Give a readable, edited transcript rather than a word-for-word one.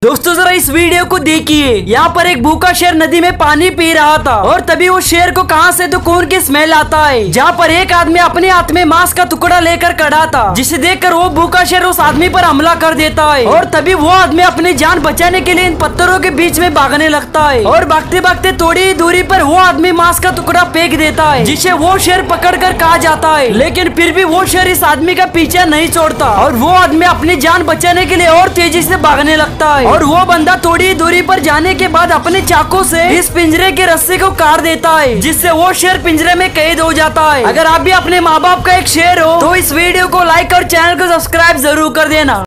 दोस्तों जरा इस वीडियो को देखिए। यहाँ पर एक भूखा शेर नदी में पानी पी रहा था और तभी वो शेर को कहां से तो खून की स्मेल आता है। जहाँ पर एक आदमी अपने हाथ में मांस का टुकड़ा लेकर खड़ा था, जिसे देखकर वो भूखा शेर उस आदमी पर हमला कर देता है और तभी वो आदमी अपनी जान बचाने के लिए इन पत्थरों के बीच में भागने लगता है और भागते भागते थोड़ी ही दूरी पर वो आदमी मांस का टुकड़ा फेंक देता है, जिसे वो शेर पकड़ कर खा जाता है। लेकिन फिर भी वो शेर इस आदमी का पीछा नहीं छोड़ता और वो आदमी अपनी जान बचाने के लिए और तेजी से भागने लगता है और वो बंदा थोड़ी दूरी पर जाने के बाद अपने चाकू से इस पिंजरे के रस्सी को काट देता है, जिससे वो शेर पिंजरे में कैद हो जाता है। अगर आप भी अपने माँ बाप का एक शेर हो तो इस वीडियो को लाइक और चैनल को सब्सक्राइब जरूर कर देना।